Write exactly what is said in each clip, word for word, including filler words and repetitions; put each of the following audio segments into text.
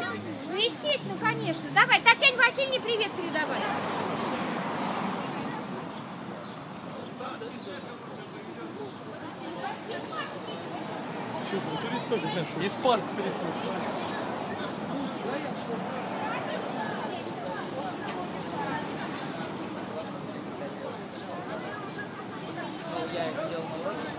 Ну, естественно, конечно. Давай, Татьяне Васильевне привет передавай. Из парка переходит. Я их делал на уроке,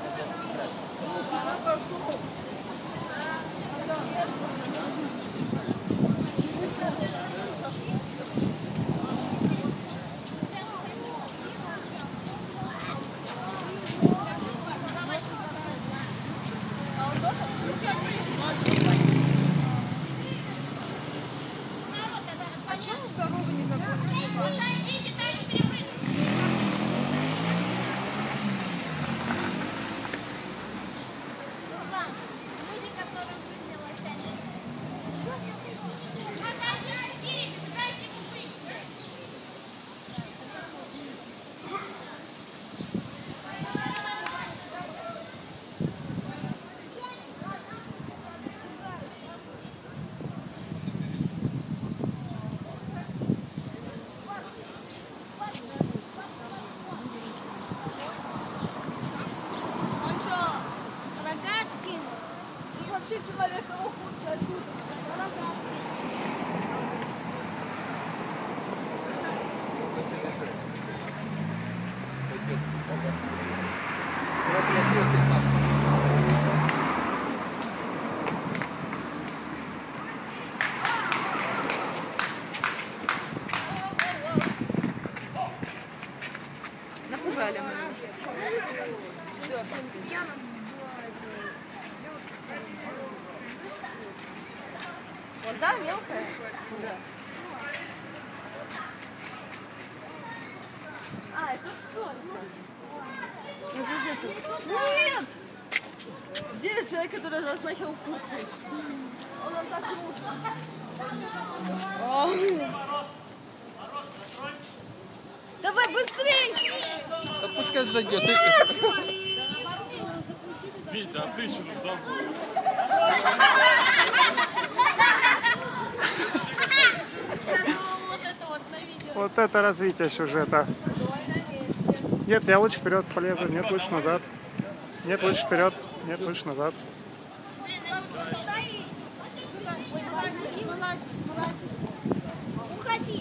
А чему здоровы не заботятся? Человека уходит оттуда. Напугали мы. Все, вот, да, мелкая? Да. А, это Сонька. Нет! Где человек, который размахивал курткой? Он нам так нужен. Давай быстрей! Да пускай зайдет. Витя, а ты еще не забыл. Вот это развитие сюжета. Нет, я лучше вперед полезу, нет, лучше назад. Нет, лучше вперед, нет, лучше назад. Уходи.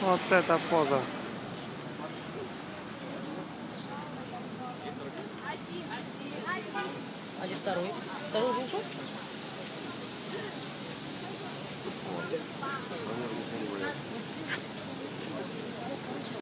Вот эта поза. А где второй? Второй уже ушел? Наверное, не